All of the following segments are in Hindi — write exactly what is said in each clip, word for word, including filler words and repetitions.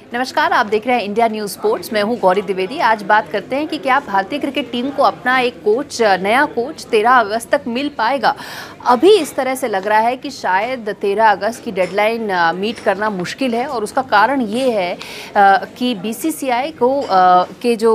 नमस्कार, आप देख रहे हैं इंडिया न्यूज़ स्पोर्ट्स। मैं हूं गौरी द्विवेदी। आज बात करते हैं कि क्या भारतीय क्रिकेट टीम को अपना एक कोच, नया कोच तेरह अगस्त तक मिल पाएगा। अभी इस तरह से लग रहा है कि शायद तेरह अगस्त की डेडलाइन मीट करना मुश्किल है और उसका कारण ये है आ, कि बीसीसीआई को आ, के जो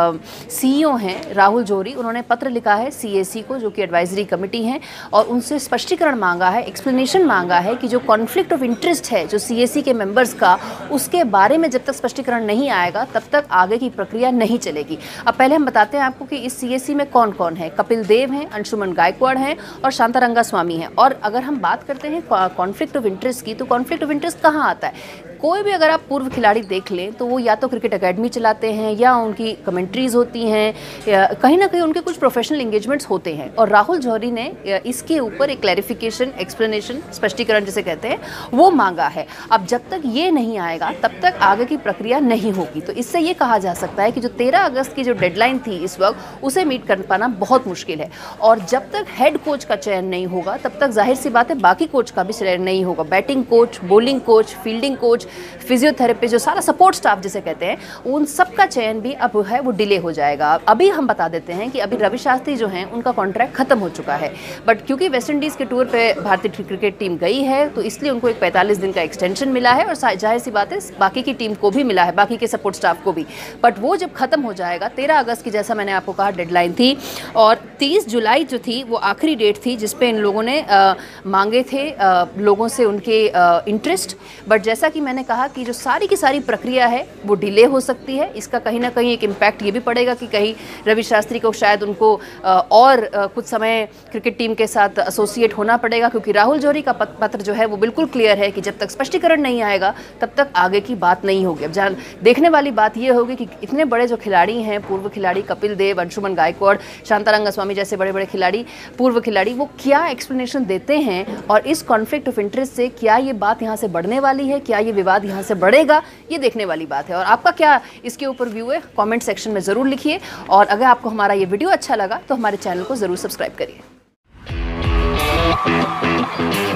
सीईओ हैं राहुल जौहरी, उन्होंने पत्र लिखा है सीएसी को, जो कि एडवाइजरी कमेटी है, और उनसे स्पष्टीकरण मांगा है, एक्सप्लेनेशन मांगा है कि जो कॉन्फ्लिक्ट ऑफ इंटरेस्ट है जो सीएसी के मेंबर्स का, उसके बारे में जब तक स्पष्टीकरण नहीं आएगा तब तक आगे की प्रक्रिया नहीं चलेगी। अब पहले हम बताते हैं आपको कि इस सीएसी में कौन कौन है। कपिल देव हैं, अंशुमन गायकवाड़ हैं और शांतारंगा स्वामी हैं। और अगर हम बात करते हैं कॉन्फ्लिक्ट ऑफ इंटरेस्ट की, तो कॉन्फ्लिक्ट ऑफ इंटरेस्ट कहाँ आता है? कोई भी अगर आप पूर्व खिलाड़ी देख लें तो वो या तो क्रिकेट एकेडमी चलाते हैं या उनकी कमेंट्रीज होती हैं, कहीं ना कहीं उनके कुछ प्रोफेशनल एंगेजमेंट्स होते हैं। और राहुल जौहरी ने इसके ऊपर एक क्लैरिफिकेशन, एक्सप्लेनेशन, स्पष्टीकरण जिसे कहते हैं, वो मांगा है। अब जब तक ये नहीं आएगा तब तक आगे की प्रक्रिया नहीं होगी। तो इससे ये कहा जा सकता है कि जो तेरह अगस्त की जो डेडलाइन थी इस वक्त, उसे मीट कर पाना बहुत मुश्किल है। और जब तक हेड कोच का चयन नहीं होगा तब तक जाहिर सी बात है बाकी कोच का भी चयन नहीं होगा। Batting coach, bowling coach, fielding coach, physiotherapy, जो सारा सपोर्ट स्टाफ जिसे कहते हैं, उन सब का चयन भी अब है वो डिले हो जाएगा। अभी हम बता देते हैं कि अभी रवि शास्त्री जो हैं उनका कॉन्ट्रैक्ट खत्म हो चुका है, बट क्योंकि वेस्ट इंडीज़ के टूर पे भारतीय क्रिकेट टीम गई है तो इसलिए उनको एक पैंतालीस दिन का एक्सटेंशन मिला है, और जाहिर सी बात है बाकी की टीम को भी मिला है, बाकी के सपोर्ट स्टाफ को भी। बट वो जब खत्म हो जाएगा, तेरह अगस्त की जैसा मैंने आपको कहा डेडलाइन थी, और तीस जुलाई जो थी वो आखिरी डेट थी जिसपे इन लोगों ने आ, मांगे थे आ, लोगों से उनके इंटरेस्ट। बट जैसा कि मैंने कहा कि जो सारी की सारी प्रक्रिया है वो डिले हो सकती है। इसका कहीं ना कहीं एक इम्पैक्ट ये भी पड़ेगा कि कहीं रवि शास्त्री को शायद उनको और कुछ समय क्रिकेट टीम के साथ एसोसिएट होना पड़ेगा, क्योंकि राहुल जौहरी का पत्र जो है वो बिल्कुल क्लियर है कि जब तक स्पष्टीकरण नहीं आएगा तब तक आगे की बात नहीं होगी। अब जहाँ देखने वाली बात ये होगी कि इतने बड़े जो खिलाड़ी हैं, पूर्व खिलाड़ी कपिल देव, अंशुमन गायकवाड़, शांतारंगा स्वामी जैसे बड़े बड़े खिलाड़ी, पूर्व खिलाड़ी, वो क्या एक्सप्लेनेशन देते हैं, और इस कॉन्फ्लिक्ट ऑफ इंटरेस्ट से क्या ये बात यहाँ से बढ़ने वाली है, क्या ये विवाद यहाँ से बढ़ेगा, ये देखने वाली बात है। और आपका क्या इसके ऊपर व्यू है, कमेंट सेक्शन में ज़रूर लिखिए। और अगर आपको हमारा ये वीडियो अच्छा लगा तो हमारे चैनल को ज़रूर सब्सक्राइब करिए।